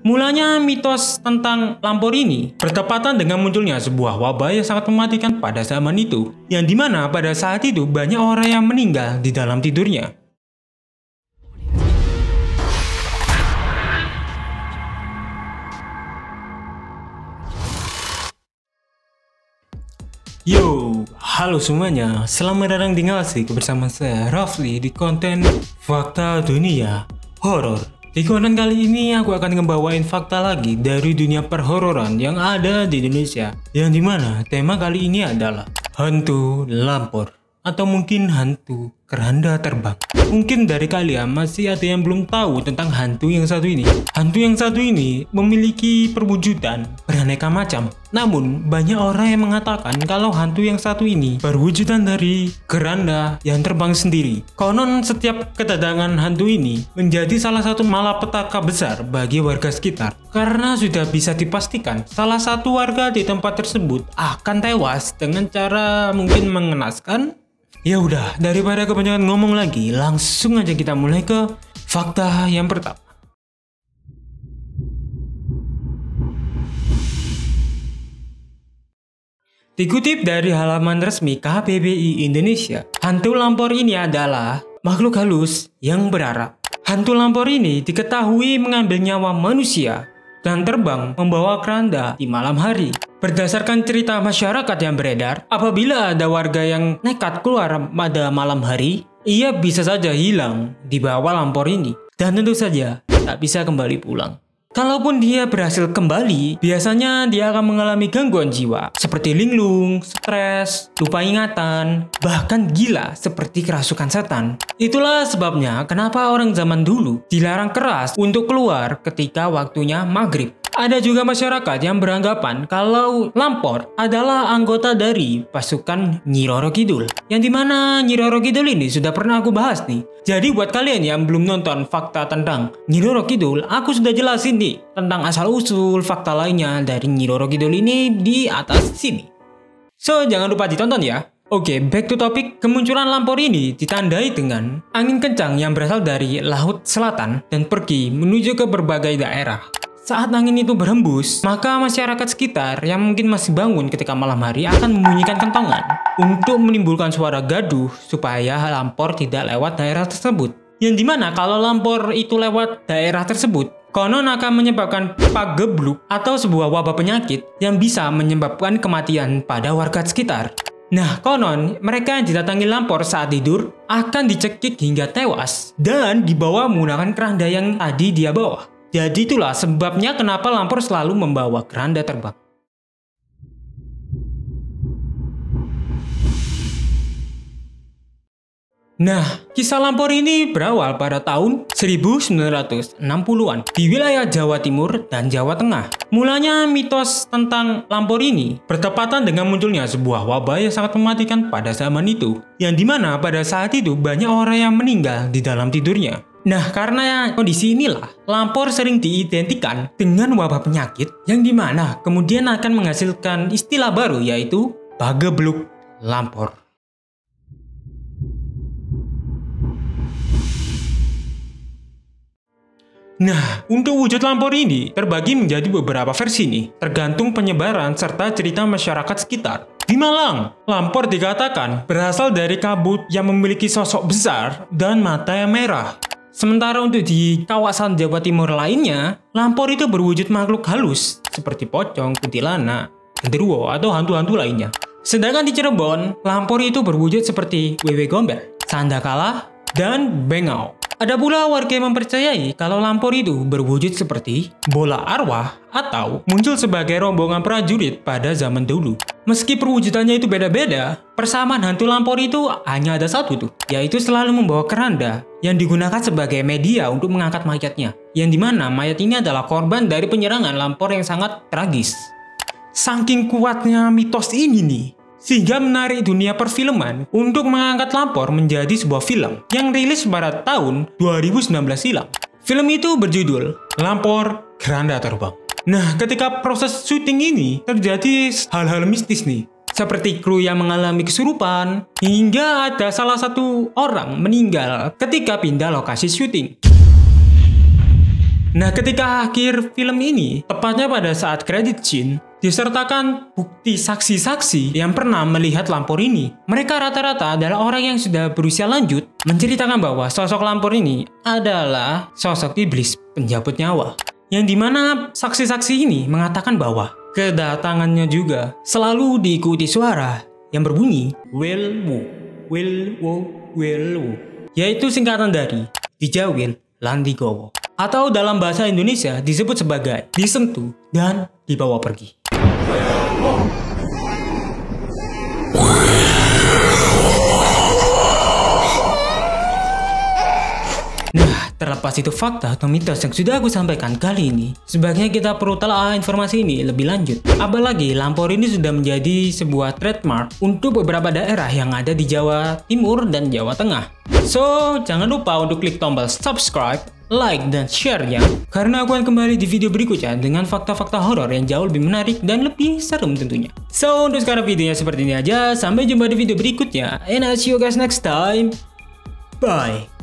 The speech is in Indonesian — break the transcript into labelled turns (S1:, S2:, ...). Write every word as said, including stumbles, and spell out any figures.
S1: Mulanya mitos tentang Lampor ini bertepatan dengan munculnya sebuah wabah yang sangat mematikan pada zaman itu, yang dimana pada saat itu banyak orang yang meninggal di dalam tidurnya. Yo, halo semuanya, selamat datang di Ngasih bersama saya Rafli di konten Fakta Dunia Horor. Di konten kali ini aku akan ngebawain fakta lagi dari dunia perhororan yang ada di Indonesia, yang dimana tema kali ini adalah hantu Lampor atau mungkin hantu keranda terbang. Mungkin dari kalian masih ada yang belum tahu tentang hantu yang satu ini. Hantu yang satu ini memiliki perwujudan beraneka macam. Namun banyak orang yang mengatakan kalau hantu yang satu ini berwujudan dari keranda yang terbang sendiri. Konon setiap kedatangan hantu ini menjadi salah satu malapetaka besar bagi warga sekitar, karena sudah bisa dipastikan salah satu warga di tempat tersebut akan tewas dengan cara mungkin mengenaskan. Ya udah, daripada kebanyakan ngomong lagi, langsung aja kita mulai ke fakta yang pertama. Dikutip dari halaman resmi K B B I Indonesia, hantu Lampor ini adalah makhluk halus yang berarap. Hantu Lampor ini diketahui mengambil nyawa manusia dan terbang membawa keranda di malam hari. Berdasarkan cerita masyarakat yang beredar, apabila ada warga yang nekat keluar pada malam hari, ia bisa saja hilang di bawah Lampor ini, dan tentu saja tak bisa kembali pulang. Kalaupun dia berhasil kembali, biasanya dia akan mengalami gangguan jiwa seperti linglung, stres, lupa ingatan, bahkan gila seperti kerasukan setan. Itulah sebabnya kenapa orang zaman dulu dilarang keras untuk keluar ketika waktunya maghrib. Ada juga masyarakat yang beranggapan kalau Lampor adalah anggota dari pasukan Nyi Roro Kidul, yang dimana Nyi Roro Kidul ini sudah pernah aku bahas nih. Jadi buat kalian yang belum nonton fakta tentang Nyi Roro Kidul, aku sudah jelasin nih tentang asal-usul fakta lainnya dari Nyi Roro Kidul ini di atas sini. So, jangan lupa ditonton ya. Oke, back to topic. Kemunculan Lampor ini ditandai dengan angin kencang yang berasal dari laut selatan dan pergi menuju ke berbagai daerah. Saat angin itu berhembus, maka masyarakat sekitar yang mungkin masih bangun ketika malam hari akan membunyikan kentongan untuk menimbulkan suara gaduh supaya Lampor tidak lewat daerah tersebut. Yang dimana kalau Lampor itu lewat daerah tersebut, konon akan menyebabkan pagebluk atau sebuah wabah penyakit yang bisa menyebabkan kematian pada warga sekitar. Nah, konon mereka yang didatangi Lampor saat tidur akan dicekik hingga tewas dan dibawa menggunakan keranda yang tadi dia bawa. Jadi itulah sebabnya kenapa Lampor selalu membawa keranda terbang. Nah, kisah Lampor ini berawal pada tahun seribu sembilan ratus enam puluhan di wilayah Jawa Timur dan Jawa Tengah. Mulanya mitos tentang Lampor ini bertepatan dengan munculnya sebuah wabah yang sangat mematikan pada zaman itu, yang dimana pada saat itu banyak orang yang meninggal di dalam tidurnya. Nah, karena kondisi inilah, Lampor sering diidentikan dengan wabah penyakit yang dimana kemudian akan menghasilkan istilah baru, yaitu pagebluk Lampor. Nah, untuk wujud Lampor ini terbagi menjadi beberapa versi nih, tergantung penyebaran serta cerita masyarakat sekitar. Di Malang, Lampor dikatakan berasal dari kabut yang memiliki sosok besar dan mata yang merah. Sementara untuk di kawasan Jawa Timur lainnya, Lampor itu berwujud makhluk halus seperti pocong, kuntilanak, genderuwo, atau hantu-hantu lainnya. Sedangkan di Cirebon, Lampor itu berwujud seperti wewe gombel, sandakala, dan bengau. Ada pula warga yang mempercayai kalau Lampor itu berwujud seperti bola arwah atau muncul sebagai rombongan prajurit pada zaman dulu. Meski perwujudannya itu beda-beda, persamaan hantu Lampor itu hanya ada satu tuh, yaitu selalu membawa keranda yang digunakan sebagai media untuk mengangkat mayatnya, yang dimana mayat ini adalah korban dari penyerangan Lampor yang sangat tragis. Saking kuatnya mitos ini nih, sehingga menarik dunia perfilman untuk mengangkat Lampor menjadi sebuah film yang rilis pada tahun dua ribu sembilan belas silam. Film itu berjudul Lampor Keranda Terbang. Nah, ketika proses syuting ini terjadi hal-hal mistis nih, seperti kru yang mengalami kesurupan, hingga ada salah satu orang meninggal ketika pindah lokasi syuting. Nah, ketika akhir film ini, tepatnya pada saat credit scene, disertakan bukti saksi-saksi yang pernah melihat Lampor ini. Mereka rata-rata adalah orang yang sudah berusia lanjut, menceritakan bahwa sosok Lampor ini adalah sosok iblis penjabut nyawa. Yang dimana saksi-saksi ini mengatakan bahwa kedatangannya juga selalu diikuti suara yang berbunyi Welwu, Welwu, Welwu, yaitu singkatan dari Dijawil lan Digowo, atau dalam bahasa Indonesia disebut sebagai disentuh dan dibawa pergi. Nah, terlepas itu fakta atau mitos yang sudah aku sampaikan kali ini, sebaiknya kita perlu telah informasi ini lebih lanjut. Apalagi Lampor ini sudah menjadi sebuah trademark untuk beberapa daerah yang ada di Jawa Timur dan Jawa Tengah. So, jangan lupa untuk klik tombol subscribe, like, dan share-nya, karena aku akan kembali di video berikutnya dengan fakta-fakta horor yang jauh lebih menarik dan lebih serem tentunya. So, untuk sekarang videonya seperti ini aja. Sampai jumpa di video berikutnya. And I'll see you guys next time. Bye.